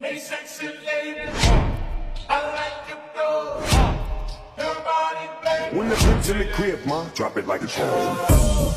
Hey, sexy lady, I like your flow, your body, baby. When the pimp's in the crib, ma, drop it like a charm.